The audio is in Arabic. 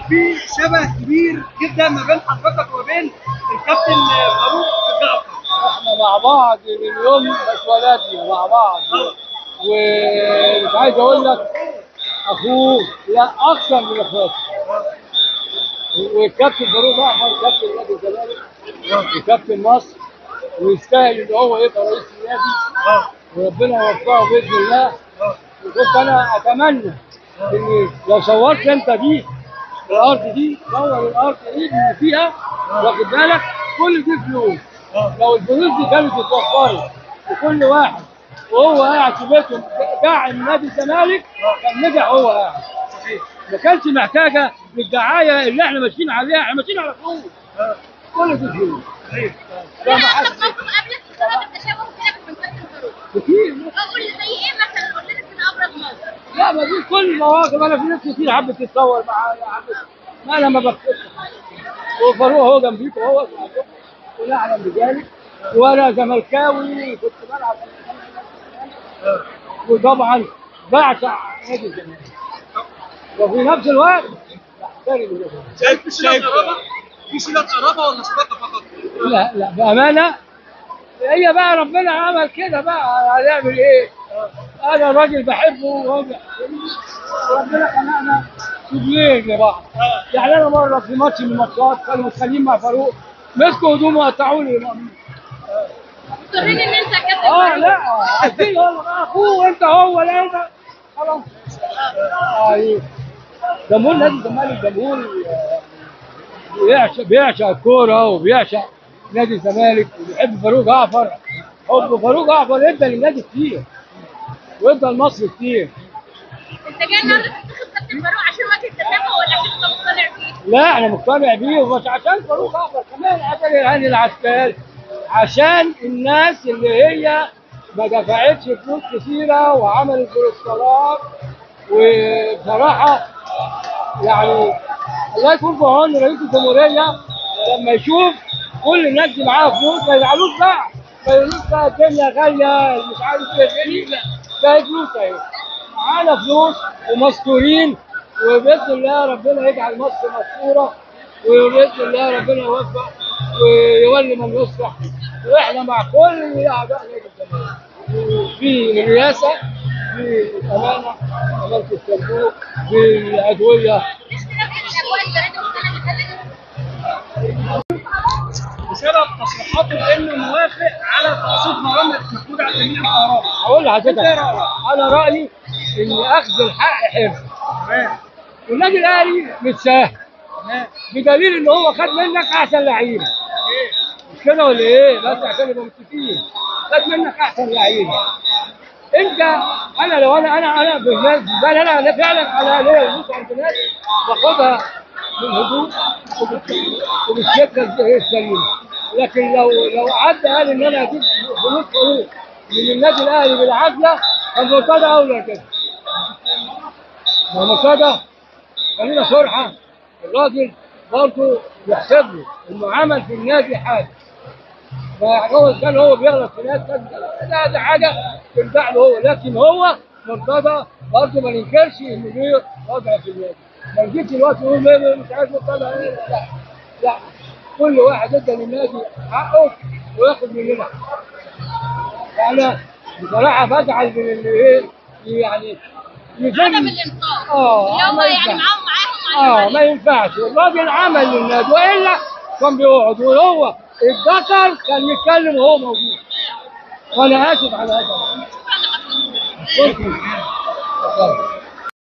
في شبه كبير جدا ما بين حضرتك وبين الكابتن فاروق جعفر. احنا مع بعض من يوم ما اتولدنا مع بعض، ومش عايز اقول لك اخوه، لا اكثر من اخواته. والكابتن فاروق جعفر كابتن نادي الزمالك وكابتن مصر، ويستاهل ان هو يبقى رئيس النادي، وربنا يوفقه باذن الله. وكنت انا اتمنى ان لو صورت انت دي الارض دي، صور الارض دي اللي فيها، واخد بالك، كل دي فلوس. لو الفلوس دي كانت اتوفرت لكل واحد وهو قاعد في بيته داعم نادي الزمالك، كان نجح هو قاعد. ما كانش محتاجه للدعايه اللي احنا ماشيين عليها، احنا ماشيين على فلوس. كل دي فلوس. ده ما حدش قبلك بسبب التشابه كده في كابتن فاروق. كتير. قول لي زي ايه مثلا؟ قول لنا كده ابرز موقف. لا ما فيش كل المواقف، انا في ناس كتير حبت تتصور معايا، ما انا ما بكتبش. وفاروق هو جنبيك وهو كلنا اعلم بذلك، وانا زملكاوي كنت بلعب وطبعا بعشق نادي الزمالك، وفي نفس الوقت بحترم الزمالك. شايف في صلة قرابة ولا صداقة فقط؟ لا بامانه، هي بقى ربنا عمل كده، بقى هنعمل ايه؟ انا راجل بحبه وهو بيحبني، وربنا خلقنا سجلين لبعض. يعني انا مره في ماتش من الماتشات كانوا متخانقين مع فاروق، مسكوا هدومه وقطعوا لي القميص. اضطريت ان انت كابتن لا عايزين يقولوا بقى اخوه وانت هو، لا انت خلاص. ايوه جمهور نادي الزمالك جمهور بيعشق الكوره وبيعشق نادي الزمالك وبيحب فاروق جعفر. حب فاروق جعفر ادى للنادي كتير وادى لمصر كتير. انت جاي النهارده تنتخب كابتن فاروق عشان وجه التشابه ولا عشان انت مقتنع بيه؟ لا انا مقتنع بيه، ومش عشان فاروق جعفر، كمان عشان الهاني العسكري، عشان الناس اللي هي ما دفعتش فلوس كتيره وعملت بروسترات. وبصراحه يعني الله يكون في عون رئيس الجمهوريه لما يشوف كل الناس دي معاها فلوس ما يزعلوش بقى، ما يقولوش بقى الدنيا غاليه مش عارف ايه. ده فلوس اهي، معانا فلوس ومستورين، وباذن الله ربنا يجعل مصر مستوره، وباذن الله ربنا يوفق ويولي من يصلح. واحنا مع كل اعضاء نادي الزمالك، في الرئاسه، في الامانه، امانه الصندوق، في الادويه. بسبب تصريحاته انه موافق على تقسيط مرام محمود عبد المنعم كهرباء. هقول لحضرتك انا رايي ان اخذ الحق حرص. والنادي الاهلي مش سهل، بدليل ان هو خد منك احسن لعيبه. مش كده ولا ايه؟ بس عشان نبقى متفقين، خد منك احسن لعيبه. انت انا لو انا بالنسبه لي انا فعلا انا ليا فلوس عند الناس باخدها بالهدوء وبالشكل السليم. لكن لو حد قال ان انا هجيب فلوس فاروق من النادي الاهلي بالعافيه، فالمرتضى اولى كده. المرتضى خلينا صراحه، الراجل برضه يحسب له انه عمل في النادي حاجه. فهو كان هو بيغلط في ناس، ده حاجه ترجع له هو، لكن هو مرتضى برضه ما ننكرش انه ليه وضع في النادي. ما نجيش دلوقتي نقول مش عايز مرتضى. لا كل واحد ادى للنادي حقه وياخد مننا. انا بصراحه بزعل من اللي ايه يعني عدم الانصاف. اللي هو يعني معاهم ما ينفعش. الراجل عمل للنادي، والا كان بيقعد وهو الذكر كان يتكلم وهو موجود. وانا اسف على هذا.